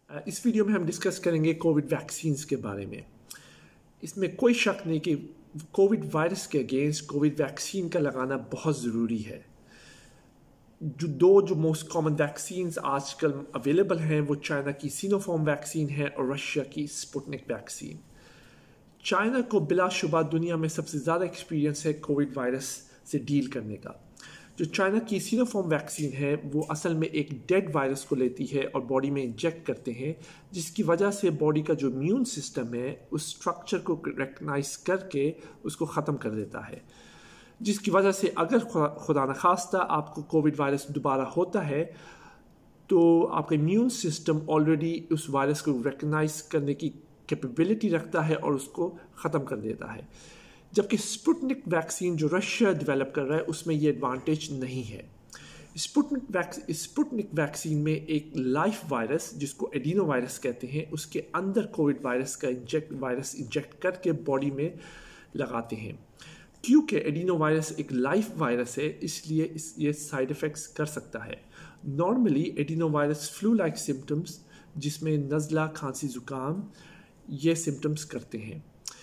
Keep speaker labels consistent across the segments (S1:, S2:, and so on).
S1: इस वीडियो में हम डिस्कस करेंगे कोविड वैक्सीन्स के बारे में। इसमें कोई शक नहीं कि कोविड वायरस के अगेंस्ट कोविड वैक्सीन का लगाना बहुत ज़रूरी है। जो मोस्ट कॉमन वैक्सीन्स आजकल अवेलेबल हैं वो चाइना की सिनोफार्म वैक्सीन है और रशिया की स्पुतनिक वैक्सीन। चाइना को बिलाशुबा दुनिया में सबसे ज़्यादा एक्सपीरियंस है कोविड वायरस से डील करने का। जो चाइना की सिनोफार्म वैक्सीन है वो असल में एक डेड वायरस को लेती है और बॉडी में इंजेक्ट करते हैं, जिसकी वजह से बॉडी का जो इम्यून सिस्टम है उस स्ट्रक्चर को रिकग्नाइज करके उसको ख़त्म कर देता है, जिसकी वजह से अगर खुदा न खास्ता आपको कोविड वायरस दोबारा होता है तो आपका इम्यून सिस्टम ऑलरेडी उस वायरस को रिकग्नाइज करने की कैपेबिलिटी रखता है और उसको ख़त्म कर देता है। जबकि स्पुतनिक वैक्सीन जो रशिया डेवलप कर रहा है उसमें ये एडवांटेज नहीं है। स्पुतनिक वैक्सीन में एक लाइफ वायरस जिसको एडिनोवायरस कहते हैं उसके अंदर कोविड वायरस का वायरस इंजेक्ट करके बॉडी में लगाते हैं। क्योंकि एडिनोवायरस एक लाइफ वायरस है इसलिए ये साइड इफ़ेक्ट्स कर सकता है। Normally adenovirus flu like symptoms जिसमें नज़ला, खांसी, ज़ुकाम ये सिम्टम्स करते हैं।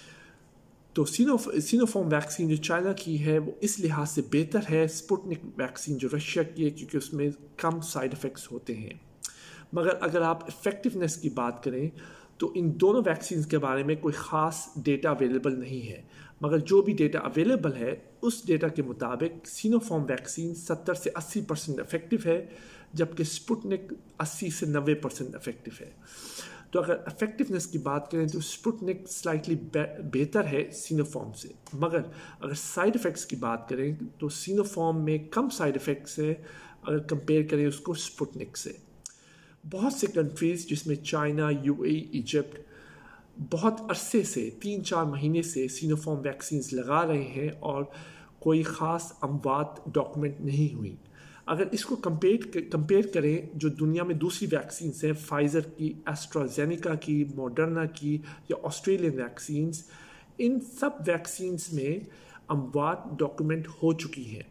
S1: तो सिनोफार्म वैक्सीन जो चाइना की है वो इस लिहाज से बेहतर है स्पुतनिक वैक्सीन जो रशिया की है, क्योंकि उसमें कम साइड इफ़ेक्ट्स होते हैं। मगर अगर आप इफ़ेक्टिवनेस की बात करें तो इन दोनों वैक्सीन के बारे में कोई ख़ास डेटा अवेलेबल नहीं है। मगर जो भी डेटा अवेलेबल है उस डेटा के मुताबिक सिनोफार्म वैक्सीन 70 से 80% इफ़ेक्टिव है, जबकि स्पुतनिक 80 से 90% इफ़ेक्टिव है। तो अगर इफेक्टिवनेस की बात करें तो स्पुतनिक स्लाइटली बेहतर है सिनोफार्म से। मगर अगर साइड इफ़ेक्ट्स की बात करें तो सिनोफार्म में कम साइड इफ़ेक्ट्स है अगर कंपेयर करें उसको स्पुतनिक से। बहुत से कंट्रीज़ जिसमें चाइना, यूएई, इजिप्ट बहुत अरसे से 3-4 महीने से सिनोफार्म वैक्सीन्स लगा रहे हैं और कोई ख़ास अमवात डॉक्यूमेंट नहीं हुई। अगर इसको कंपेयर करें जो दुनिया में दूसरी वैक्सीन्स हैं, फाइज़र की, एस्ट्राजेनिका की, मॉडर्ना की या ऑस्ट्रेलियन वैक्सीन्स, इन सब वैक्सीन्स में अमवात डॉक्यूमेंट हो चुकी हैं।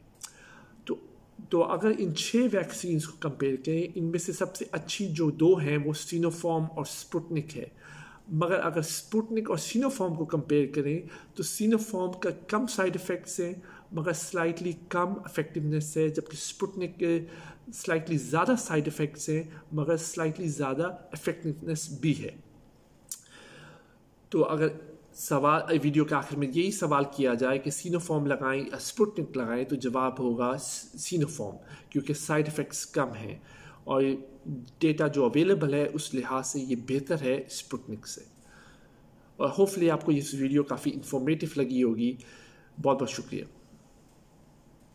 S1: तो अगर इन 6 वैक्सीन्स को कंपेयर करें इनमें से सबसे अच्छी जो 2 हैं वो सिनोफार्म और स्पुतनिक है। मगर अगर स्पुतनिक और सिनोफार्म को कंपेयर करें तो सिनोफार्म का कम साइड इफ़ेक्ट्स हैं मगर स्लाइटली कम इफेक्टिवनेस है, जबकि स्पुतनिक के स्लाइटली ज़्यादा साइड इफ़ेक्ट्स हैं मगर स्लाइटली ज़्यादा इफेक्टिवनेस भी है। तो अगर वीडियो के आखिर में यही सवाल किया जाए कि सिनोफार्म लगाएं या स्पुतनिक लगाएं तो जवाब होगा सिनोफार्म, क्योंकि साइड इफ़ेक्ट्स कम हैं और डेटा जो अवेलेबल है उस लिहाज से ये बेहतर है स्पुतनिक से। और होपफुली आपको इस वीडियो काफ़ी इंफॉर्मेटिव लगी होगी। बहुत बहुत शुक्रिया।